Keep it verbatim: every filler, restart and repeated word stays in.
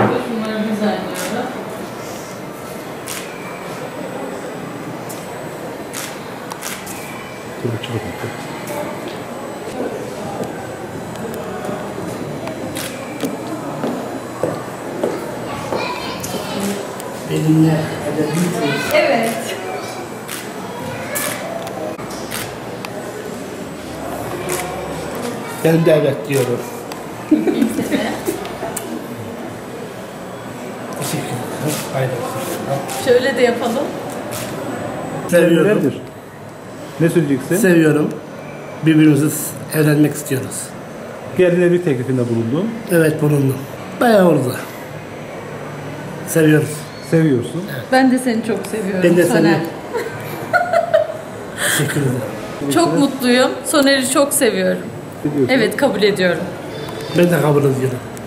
Şunları düzenliyorum. Dur açalım. Benimle evlenmişsiniz. Evet. Ben de evet diyorum. Kimsene. Teşekkür ederim. Haydi. Şöyle de yapalım. Seviyorum. Nelerdir? Ne söyleyeceksin? Seviyorum. Birbirimizi evlenmek istiyoruz. Gelin evlilik teklifinde bulundun. Evet bulundum. Bayağı oldu. Seviyoruz. Seviyorsun. Ben de seni çok seviyorum. Ben de Soner. seni. Teşekkür ederim. Çok mutluyum. Soner'i çok seviyorum. Biliyorsun. Evet, kabul ediyorum. Ben de kabul ediyorum.